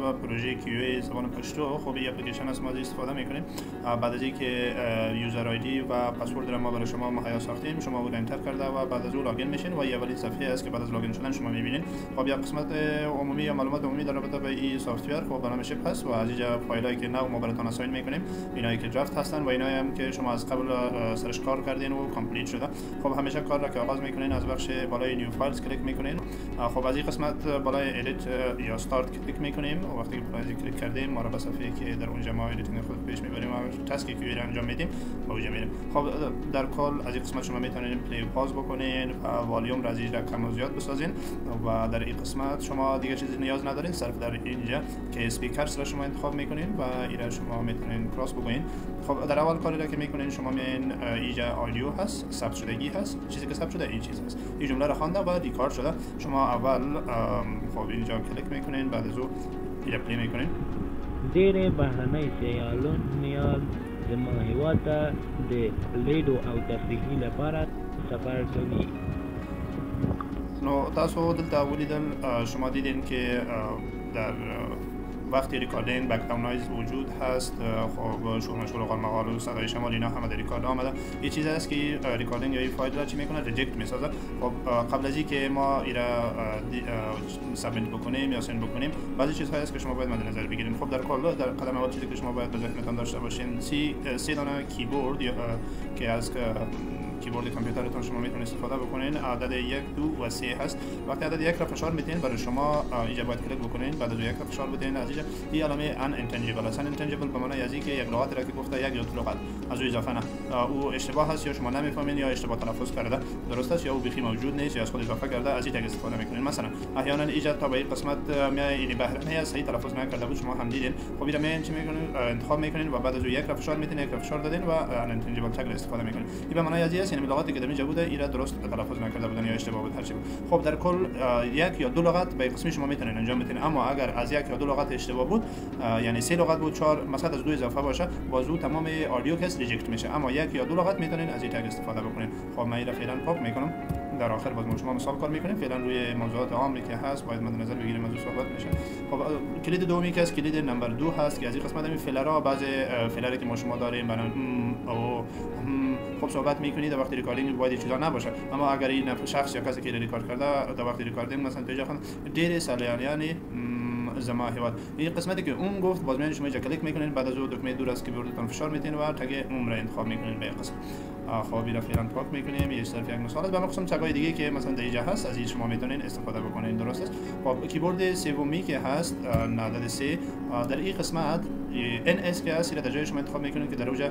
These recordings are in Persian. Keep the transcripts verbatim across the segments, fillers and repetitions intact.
و پروژه کیو زبان پشتو. خب این اپلیکیشن است ما استفاده میکنیم. بعد از اینکه یوزر آیدی و پسورد را ما برای شما مهیا ساختیم، شما اون انتر کرده و بعد از اون لاگین میشین و اولین صفحه است که بعد از لاگین شدن شما میبینید. خب یک قسمت عمومی یا معلومات عمومی در رابطه با این سافت‌ور خب برنامه شپ هست و از اینجا فایلایی که نو ما براتون اساین میکنیم، اینایی که درافت هستن و اینایی هم که شما از قبل سرچ کار کردین و کامپلیت شده. خب همیشه کار را که آغاز میکنین از بخش بالای نیو فایلز کلیک میکنین. خب از این قسمت بالای ادیت یا استارت کلیک میکنیم و وقتی که کلیک کردیم ما را به صفحه‌ای که در اونجا ما ادیتینگ خود پیش میبریم و تاسکی که رو انجام میدیم با اونجا میریم. خب در کل از این قسمت شما میتونید پلی پاز بکنین و والیوم را از اینجا کم و زیاد بسازین و در این قسمت شما دیگه چیزی نیاز ندارین، صرف در اینجا که اسپیکرز را شما انتخاب میکنین و اینا شما میتونین کراس بگوین. خب در اول کاری را که میکنین شما میین اینجا آدیو هست، ثبت شدگی هست، چیزی که ثبت شده این چیز هست، این جمله را خوانده و ریکارد شده. شما اول خب اینجا کلیک میکنین، بعد از اون اینجا پلی میکنین. زیر بهانه سیالون نیاز زما هیواد د لیدو او تفریحی لپاره سفر کوي. نو تاسو دلته ولیدل شما دیدین که در وقتی ریکاردینگ بک‌گراند نویز وجود هست. خب شما مشغول قال مقال و صدای شمال اینا همه در ریکارد آمده. این چیز است که ریکاردینگ یا این فایل را چی میکنه؟ ریجکت میسازه. خب قبل از اینکه ما اینا سابمیت بکنیم یا سند بکنیم بعضی چیزهایی است که شما باید مد نظر بگیرید. خب در کل در قدم اول چیزی که شما باید به ذهنتان داشته باشین سی سه دانه کیبورد که از کیبورد کامپیوترتون شما میتونید استفاده بکنین. عدد یک، دو و سه هست. وقتی عدد یک را فشار میدین برای شما اینجا باید کلیک بکنین، بعد از یک را فشار بدین. از اینجا این علامه ان انتنجیبل است. انتنجیبل به معنی از اینکه یک لغت را که گفته یک یا دو لغت از او اضافه نه، او اشتباه هست یا شما نمیفهمین یا اشتباه تلفظ کرده، درست است، یا او بیخی موجود نیست یا از خود اضافه کرده. از این تگ استفاده میکنین. مثلا احیانا اینجا تا به این قسمت میای این بهره‌ای است صحیح تلفظ نکرده بود شما هم دیدین. خب اینو میان چی میکنین؟ انتخاب میکنین و بعد از یک را فشار میدین، یک را فشار دادین و ان انتنجیبل تگ استفاده میکنین. این به معنی از این است یعنی لغاتی که در اینجا بوده ایرا درست تلفظ نکرده بودن یا اشتباه بود هر چی بود. خب در کل یک یا دو لغت به قسمی شما میتونین انجام بدین، اما اگر از یک یا دو لغت اشتباه بود یعنی سه لغت بود، چهار مثلا از دو اضافه باشه بازو تمام آدیو کس ریجکت میشه. اما یک یا دو لغت میتونین از این تگ استفاده بکنین. خب من ایرا فعلا پاک میکنم. در آخر باز ما شما مثال کار میکنیم. فعلا روی موضوعات عامی که هست باید مد نظر بگیریم از صحبت میشه. خب کلید دومی که است کلید نمبر دو هست که از این قسمت همین فیلرها بعضی فیلری که ما شما داریم برای او خب صحبت میکنید در وقت ریکاردینگ باید چیزا نباشه، اما اگر این شخص یا کسی که ریکارد کرده در وقت ریکاردینگ مثلا توجه کنه دیر سالیانی زما هیواد این قسمتی که اون گفت باز میان شما اینجا کلیک میکنین، بعد از اون دکمه دور از کیبوردتون فشار میدین و تگ اون را انتخاب میکنین به قسم. خب این فعلا پاک میکنیم. یه صرف یک مثال است. به قسم تگای دیگه که مثلا در اینجا هست از این شما میتونین استفاده بکنین، درست است. خب کیبورد سومی که هست عدد سه در این قسمت ان اس که هست در جای شما انتخاب میکنین که در اونجا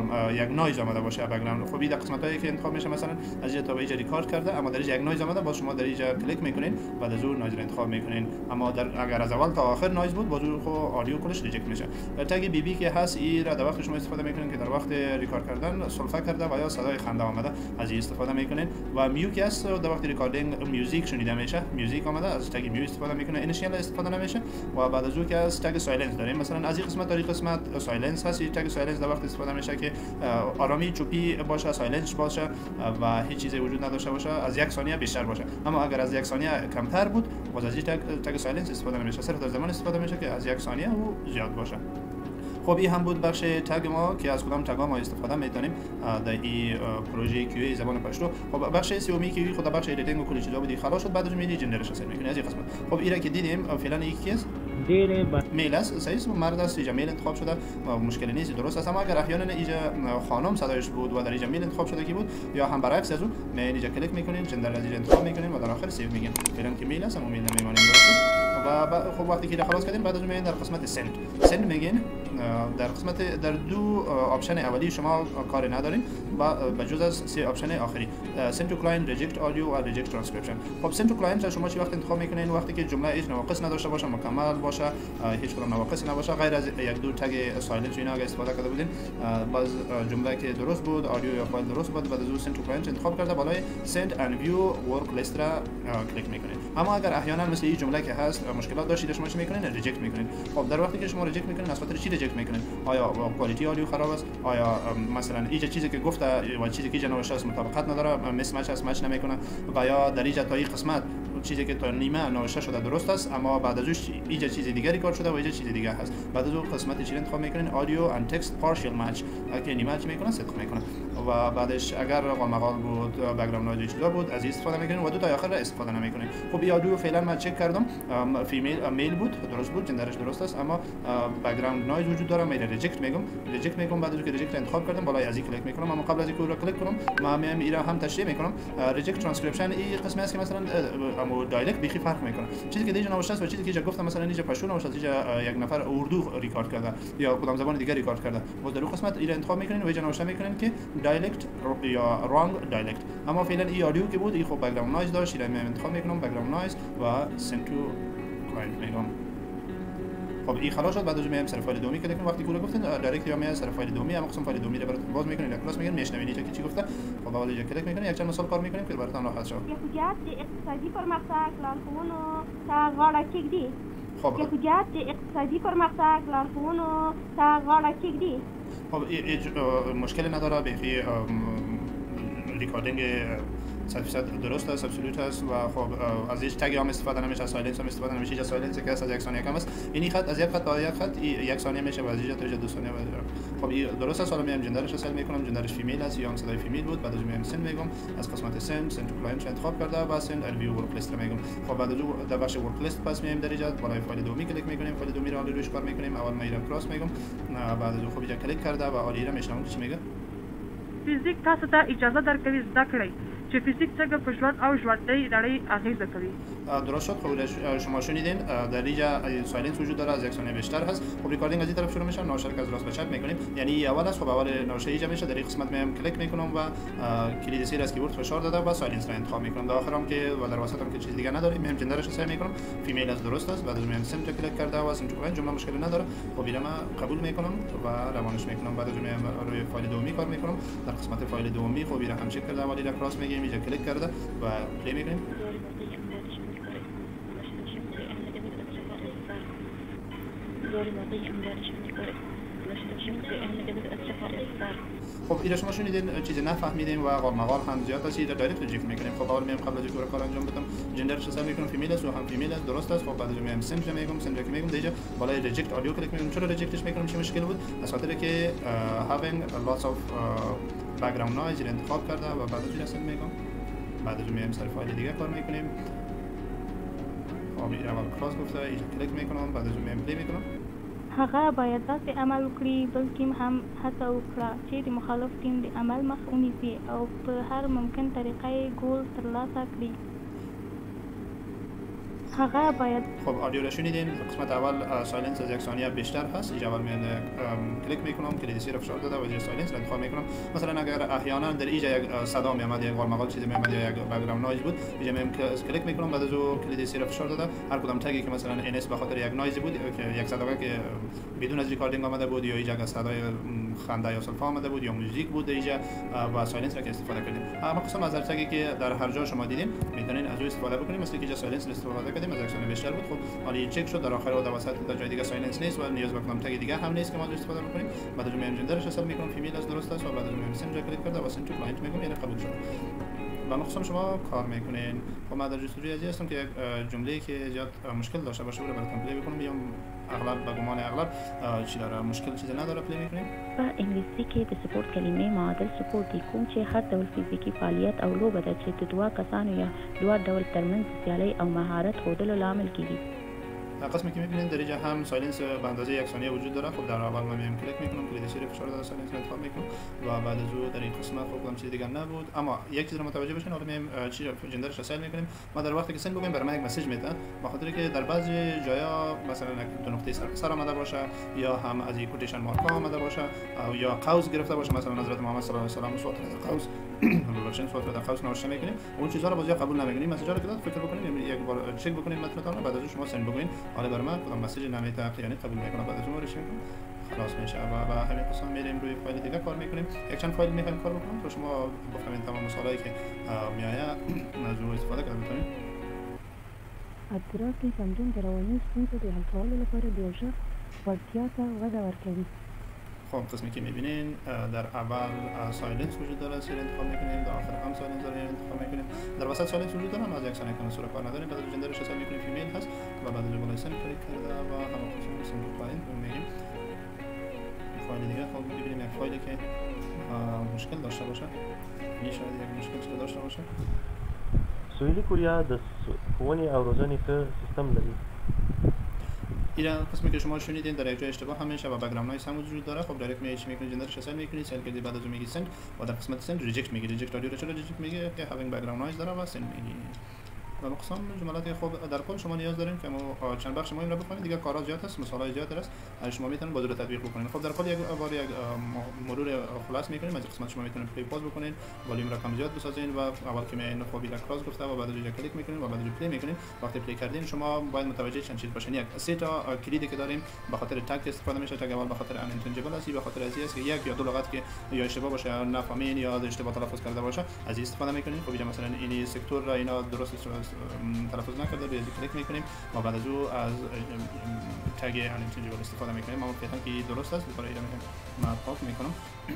یک نویز آمده باشه بک‌گراند. خب این قسمتایی که انتخاب میشه مثلا از اینجا تا به اینجا ریکارد کرده اما در اینجا یک نویز آمده، باز شما در اینجا کلیک میکنین بعد از اون نویز رو انتخاب میکنین. اما در اگر از اول تا آخر نویز بود باز خو آدیو کلش ریجکت میشه. تگ بی بی که هست این را در وقت شما استفاده میکنین که در وقت ریکارد کردن سولفه کرده و یا صدای خنده آمده از این استفاده میکنین. و میو که هست در وقت ریکاردینگ میوزیک شنیده میشه، میوزیک آمده از تگ میو استفاده میکنه، اینیشیال استفاده نمیشه. و بعد از اون که از تگ سایلنس داریم مثلا از این قسمت در این قسمت سایلنس هست. این تگ سایلنس در وقت استفاده میشه که آرامی چوپی باشه، سایلنس باشه و هیچ چیزی وجود نداشته باشه، از یک ثانیه بیشتر باشه. اما اگر از یک ثانیه کمتر بود باز از این تگ تگ سایلنس استفاده نمیشه، صرف در زمان استفاده میشه که از یک ثانیه او زیاد باشه. خب این هم بود بخش تگ ما که از کدام تگ‌ها ما استفاده می‌کنیم در این پروژه کیو زبان پشتو. خب بخش سومی که خود بخش ادیتینگ و کلی چیزا بود خلاص شد، بعدش می‌دی جنریشن سر می‌کنی از این قسمت. خب اینا که دیدیم فعلا یکی است دیر میل است، صحیح مرد است، اینجا میل انتخاب شده و مشکلی نیست، درست است. اما اگر احیانا اینجا خانم صدایش بود و در اینجا میل انتخاب شده کی بود یا هم برعکس از اون می اینجا کلیک می‌کنین، جندر از اینجا انتخاب می‌کنین و در آخر سیو میگین. فعلا که میل است اما میل نمی‌مانیم، درست است. و خب وقتی که خلاص کردیم بعد از میین در قسمت سند سند میگین در قسمت در دو آپشن اولی شما کار ندارین و بجز از سه آپشن آخری سند تو کلاینت، ریجکت آدیو و ریجکت ترانسکریپشن. خب سند تو کلاینت شما چی وقت انتخاب میکنین؟ وقتی که جمله هیچ نواقص نداشته باشه، مکمل باشه، هیچ کدام نواقصی نباشه غیر از یک دو تگ سایلنت اینا اگه استفاده کرده بودین، باز جمله که درست بود، آدیو یا فایل درست بود، بعد از اون سند تو کلاینت انتخاب کرده بالای سند اند ویو ورک لیست را کلیک میکنین. اما اگر احیانا مثل این جمله که هست مشکلات داشتید شما چی میکنین؟ ریجکت میکنین. خب در وقتی که شما ریجکت میکنین از خاطر چی ریجکت میکنین؟ آیا کوالیتی آدیو خراب است؟ آیا مثلا اینجا چیزی که گفته و چیزی که جنوش است مطابقت نداره، مس مچ است، مچ نمیکنه، و یا در اینجا تا این قسمت چیزی که تا نیمه نوشته شده درست است، اما بعد از اون اینجا چیز دیگه ریکارد شده و اینجا چیز دیگه هست. بعد از اون قسمت چی انتخاب میکنین؟ آدیو اند تکست پارشل مچ، که نیمه مچ میکنه صدق میکنه و بعدش اگر قالمقال بود بک‌گراند نویز چیزا بود از این استفاده میکنین و دو تا آخر استفاده نمیکنین. خب این آدیو فعلا من چک کردم فیمیل میل بود، درست بود، جندرش درست است، اما بک‌گراند نویز وجود داره. میره ریجکت میگم ریجکت میگم بعد از اینکه ریجکت انتخاب کردم بالای از این کلیک میکنم، اما قبل از اینکه رو کلیک کنم ما میام ایرا هم تشریح میکنم. ریجکت ترانسکریپشن این قسمی است که مثلا اما دایلکت بیخی فرق میکنه. چیزی که دیگه نوشته است و چیزی که اینجا گفتم مثلا اینجا پشتو نوشته است، اینجا یک نفر اردو ریکارد کرده یا کدام زبان دیگه ریکارد کرده، و در اون قسمت ایرا انتخاب میکنین و اینجا نوشته میکنین که دایلکت یا رانگ دایلکت. اما فعلا این آدیو که بود این خب بک‌گراند نویز داشت، ایرا میام انتخاب میکنم بک‌گراند نویز و سند تو کلاینت میگم. خب این خلاص شد. بعد از میام سر فایل دومی کلیک کنم. وقتی گوگل گفتن دایرکت یا میاد سر فایل دومی، اما قسم فایل دومی رو براتون باز میکنین، کلاس میگن میشنوین اینجا که چی گفته. خب اول اینجا کلیک میکنین، یک چند مثال کار میکنیم که براتون راحت شه. یهودیت اقتصادی پرمختګ لارښوونو ته غاړه کېږدي. خب یهودیت اقتصادی پرمختګ لارښوونو ته غاړه کېږدي. خب مشکل نداره، بیخی ریکاردینگ صد درصد درست است، ابسولوت است و خب از هیچ تگ هم استفاده نمیشه، از سایلنس هم استفاده نمیشه. اینجا سایلنس که از یک ثانیه کم است، این خط از یک خط تا یک خط یک ثانیه میشه و از اینجا تا اینجا دو ثانیه. خب این درست است. حالا میام جندرش رو سل میکنم، جندرش فیمیل است یا هم صدای فیمیل بود. بعد از میام سن میگم، از قسمت سن سن تو کلاینت انتخاب کرده و سن ریویو ورک لیست میگم. خب بعد از در بخش ورک لیست پس میام در اینجا بالای فایل دومی کلیک میکنیم، فایل دومی رو روش کار میکنیم. اول میرم کراس میگم، بعد از خب اینجا کلیک کرده و عالی را میشنم چی میگه. فیزیک تاسو ته اجازه درکوي زده کړئ چې فیزیک څنګه په ژوند او ژوندۍ نړۍ اغیزه کوي. درست شد. خب شما شنیدین در اینجا سایلنس وجود داره، از یک ثانیه بیشتر هست. خب ریکاردینگ از این طرف شروع میشه، نوشته که از راست به چپ میکنیم، یعنی اول است. خب اول نوشته اینجا میشه، در این قسمت میام کلیک میکنم و کلید سیر از کیبورد فشار داده و سایلنس را انتخاب میکنم. در آخرام که و در وسطم که چیز دیگه نداریم، میام جندرش رو سعی میکنم، فیمیل از درست است. بعد از میام سم کلیک کرده و سم تو جمله مشکلی نداره. خب اینو من قبول میکنم و روانش میکنم. بعد از میام روی فایل دومی کار میکنم، در قسمت فایل دومی خب اینو هم چک کرده و اینو کراس میگیم، اینجا کلیک کرده و پلی میکنیم. خب اینا شما شنیدین چیزی نفهمیدیم و قالمقال هم زیاد است، اینا دایرکت جیف میکنیم. خب اول میام قبل از اینکه کار انجام بدم جندرش رو سعی میکنم فیمیل است و هم فیمیل است، درست است. خب بعد از میام سنج میگم، سنج میگم دیگه بالای ریجکت آدیو کلیک میکنم. چرا ریجکتش میکنم؟ چه مشکلی بود؟ از خاطر که having lots of background noise رو انتخاب کرده و بعد از این میگم. بعد از میام سر فایل دیگه کار میکنیم. خب اول کلاس گفته اینجا کلیک میکنم، بعد از میام پلی میکنم. هغه باید داسې عمل وکړي، بل ټیم هم هڅه وکړه چې د مخالف ټیم د عمل مخ ونیسي او په هر ممکن طریقه یې ګول ترلاسه کړي. هغه باید خب آدیو رو شنیدین. قسمت اول سایلنس از یک ثانیه بیشتر هست. اینجا اول میاد کلیک میکنم، کلید سیر فشار داده و اینجا سایلنس رو انتخاب میکنم. مثلا اگر احیانا در اینجا یک صدا میاد، یک قالمقال چیزی میاد یا یک بک‌گراند نویز بود، اینجا میام کلیک میکنم، بعد از اون کلید سیر فشار داده هر کدام تگی که مثلا ان اس به خاطر یک نویز بود که یک صدا که بدون از ریکاردینگ آمده بود یا اینجا صدای خنده یا سلفا آمده بود یا موزیک بود، اینجا با سایلنس را که استفاده کردیم. اما قسم از تگی که در هر جا شما دیدین میتونین از اون استفاده بکنید، مثل که اینجا سایلنس استفاده کردیم از یک ثانیه بیشتر بود. خب حالا چک شد در آخر و در وسط در جای دیگه سایلنس نیست و نیاز به کدام تگ دیگه هم نیست که ما استفاده بکنیم. بعد از میام جندرش حساب میکنم فیمیل از درست است و بعد از میام سنج کلیک کرده و سنج تو کلاینت میگم، یعنی قبول شد. و مخصوصا شما کار میکنین. خب من در جستجوی ازی هستم که یک جمله که زیاد مشکل داشته باشه رو براتون پلی بکنم. بیام اغلب به گمان اغلب چی داره مشکل چیزی نداره پلی میکنیم. په انګلیسي کې د سپورت کلمې معادل سپورت دي، کوم چې هر ډول فزیکي فعالیت او لوبه ده چې د دوه کسانو یا دوه ډول ترمنځ سیالۍ او مهارت ښودلو لامل کیږي. قسمی که میبینید در اینجا هم سایلنس به اندازه یک ثانیه وجود داره. خب در اول من میام کلیک میکنم، کلید سیر فشار داده سایلنس رو انتخاب میکنم و بعد از اون در این قسمت خب کدام چیز دیگه نبود. اما یک چیز رو متوجه بشین، حالا میام چی جندرش رو سیل میکنیم. ما در وقتی که سن بگیم برای من یک مسیج میده، به خاطر که در بعضی جایا مثلا دو نقطه سر سر آمده باشه یا هم از این کوتیشن مارک آمده باشه او یا قوس گرفته باشه، مثلا حضرت محمد صلی الله علیه و آله صوت در قوس روشن صوت در قوس نوشته میکنیم. اون چیزا رو بازی قبول نمیکنیم. مسیجا رو که داد فکر بکنید، یک بار چک بکنید متنتون، بعد از شما سن بگین حالا برای من کدام مسیج نمیده یعنی قبول میکنه، بعد از اون ریش میکنم خلاص میشه و با همین قسم میریم روی فایل دیگه کار میکنیم. یک چند فایل میخوایم کار بکنیم تو شما بفهمید تمام مسائلی که میایه از اون استفاده کنید. بتونید ادراکي تمرین د رواني ستونزو د حل کولو لپاره د یو شخص وړتیا ته وده ورکوي. خب قسمی که میبینین در اول سایلنس وجود داره، سیر انتخاب میکنیم، در آخر هم سایلنس داره انتخاب میکنیم، در وسط سایلنس وجود داره، از یک ثانیه کنه سر کار نداریم. بعد جندرش حساب میکنیم فیمیل هست و بعد بالای سن کلیک کرده و همون خصوصا سن پایین میگیم فایل دیگه. خب میبینیم یک فایلی که مشکل داشته باشه، این شاید یک مشکل داشته باشه. سویلی کوریا د ښوونې او روزنې ښه سیستم لري. این قسمی که شما شنیدین در یک جای اشتباه همیشه و بک‌گراند نویز هم وجود داره. خب دایرکت میایید میکنید جندرش حساب میکنید، سل کردی بعد از اون میگید سند و در قسمت سند ریجکت میگید. ریجکت آدیو رو چرا ریجکت میگه؟ که هاوینگ بک‌گراند نویز داره و سند میگید. و مقسم جملات خوب در کل شما نیاز دارین که ما چند بخش مهم را بخونید. دیگه کارا زیاد است، مثالای زیاد است، شما میتونید با ذریعه تطبیق بکنید. خب در کل یک بار یک مرور خلاص میکنیم. از قسمت شما میتونید پلی پاز بکنید، والیوم را کم زیاد بسازین و اول که میاین خب یک کراس گفته و بعد روی کلیک میکنید و بعد روی پلی میکنید. وقتی پلی کردین شما باید متوجه چند چیز باشین. یک سه تا کلیدی که داریم به خاطر تگ استفاده میشه. تگ اول به خاطر ان اینتنجبل است، به خاطر ازی است که یک یا دو لغت که یا اشتباه باشه یا نفهمین یا اشتباه تلفظ کرده باشه از استفاده میکنید. خب اینجا مثلا این سکتور را اینا درست تلفظ نکرده به کلیک میکنیم و بعد از او از تگ ان اینتنجبل استفاده میکنیم. ما فکر که درست است، برای اینکه من پاک میکنم.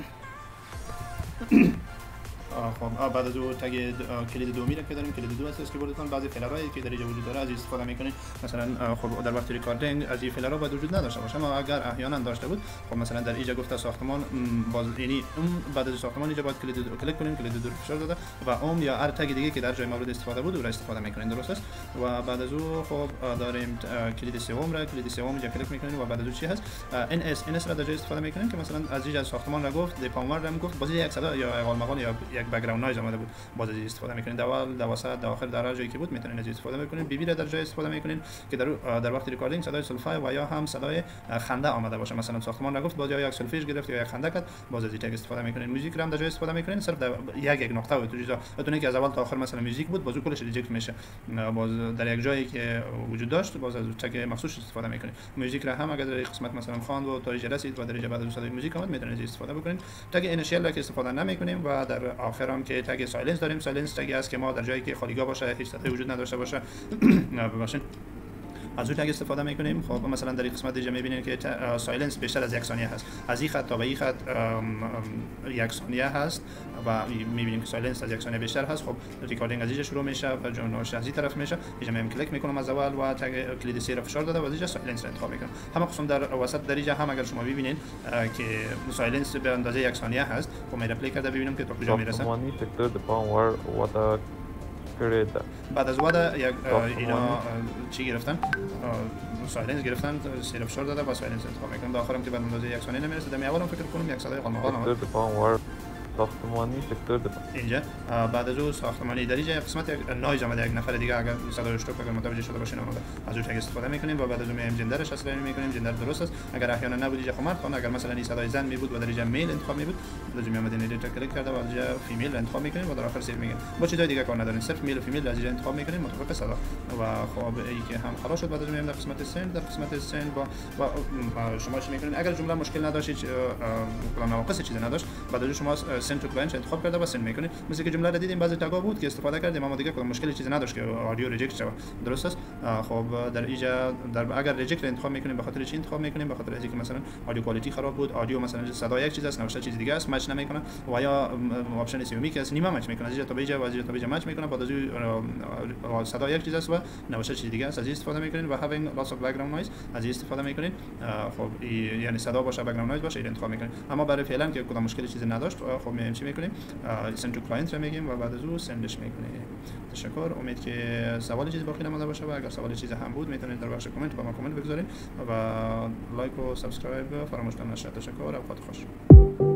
خب بعد از او تگ کلید دومی را که داریم، کلید دو است که بردتون بعضی فیلرهایی که در اینجا وجود داره از استفاده میکنید. مثلا خب در وقت ریکاردینگ از این فیلرها باید وجود نداشته باشه، اما اگر احیانا داشته بود خب مثلا در اینجا گفته ساختمان باز یعنی اون بعد از ساختمان اینجا باید کلید دو کلیک کنیم، کلید دو رو فشار داده و اون یا هر تگ دیگه که در جای مورد استفاده بود او را استفاده میکنین. درست است. و بعد از او خب داریم کلید سوم را، کلید سوم اینجا کلیک میکنین و بعد از او چی هست ان اس ان اس را در جای استفاده میکنین که مثلا از اینجا ساختمان را گفت، دیپامور را گفت، باز یک صدا یا اقال مقال یا یک بک‌گراند نویز اومده بود باز از استفاده میکنین. در اول در وسط در آخر در هر جایی که بود میتونین از استفاده بکنین. بی بی را در جای استفاده میکنین که در در وقت ریکاردینگ صدای سلفای و یا هم صدای خنده آمده باشه. مثلا ساختمان را گفت باز یا یک سلفیش گرفت یا یک خنده کرد باز از این تگ استفاده میکنین. موزیک را هم در جای استفاده میکنین، صرف در یک یک نقطه و تو چیزا بتونه که از اول تا آخر مثلا موزیک بود باز کلش ریجکت میشه، باز در یک جایی که وجود داشت باز از تگ مخصوص استفاده میکنین. موزیک را هم اگر در قسمت مثلا خواند و تا رسید و در بعد از صدای موزیک اومد میتونین از استفاده بکنین. تگ اینیشیال را که استفاده نمیکنیم و در آخر هم که تگ سایلنس داریم. سایلنس تگی است که ما در جایی که خالیگاه باشه، هیچ صدایی وجود نداشته باشه ببخشید از اون تگ استفاده میکنیم. خب مثلا در این قسمت دیگه میبینید که سایلنس بیشتر از یک ثانیه هست، از این خط تا به این خط یک ثانیه هست و میبینیم که سایلنس از یک ثانیه بیشتر هست. خب ریکاردینگ از اینجا شروع میشه و جونش از این طرف میشه. اینجا من کلیک میکنم از اول و تگ کلید سه را فشار داده و از اینجا سایلنس را انتخاب میکنم. همه قسم در وسط در اینجا هم اگر شما ببینید که سایلنس به اندازه یک ثانیه هست. خب من اپلی کرده ببینم که تا کجا میرسه. ساختمانی سکتور د پاور ودا بعد از ودا یک اینا چی گرفتن؟ سایلنس گرفتن، سیر فشار داده و سایلنس انتخاب میکنم. داخلم که به اندازه یک ثانیه نمیرسه. در اولم فکر کنم یک صدای قلمقال اومد. ساختمانی سکتور د اینجا بعد از او ساختمانی در اینجا قسمت یک نایز آمده، یک نفر دیگه اگر صدای اشتراک اگر متوجه شده باشین اومده از اون تگ استفاده میکنیم و بعد از اون میایم جندرش اصلا میکنیم. جندر درست است. اگر احیانا نبود اینجا خمر خون، اگر مثلا این صدای زن می بود و در اینجا میل انتخاب می بود بعد از میامدین اینجا کلیک کرده و از اینجا فیمیل انتخاب میکنیم و در آخر سیو میگیم. با چیزای دیگه کار ندارین، صرف میل و فیمیل از اینجا انتخاب میکنیم مطابق صدا و خب این که هم خلاص شد. بعد از میایم در قسمت سند، در قسمت سند با و شما چی میکنین اگر جمله مشکل نداشت کلام ناقص چیزی نداشت بعد از شما سند تو کلاینت انتخاب کرده و سند میکنید. مثل که جمله را دیدیم بعضی تگا بود که استفاده کردیم اما دیگه کدام مشکلی چیزی نداشت که آدیو ریجکت شود. درست است. خب در اینجا در اگر ریجکت انتخاب میکنیم به خاطر چی انتخاب میکنیم؟ به خاطر اینکه مثلا آدیو کوالیتی خراب بود، آدیو مثلا صدا یک چیز است نوشته چیز دیگه است مچ نمیکنه و یا آپشن سیومی که است نیمه مچ میکنه. از اینجا تا به اینجا و از اینجا تا به اینجا مچ میکنه بعد از صدا یک چیز است و نوشته چیز دیگه است. از این استفاده میکنین و having lots of background noise از این استفاده میکنین. خب یعنی صدا باشه background noise باشه این انتخاب میکنین. اما برای فعلا که کدام مشکلی چیزی نداشت خب میایم چی میکنیم؟ send to client را میگیم و بعد از اون سندش میکنیم. تشکر. امید که سوال چیزی باقی نمونده باشه و اگر سوال چیزی هم بود میتونید در بخش کامنت با ما کامنت بگذارید و لایک و سابسکرایب فراموش نکنید. تشکر و اوقات خوش.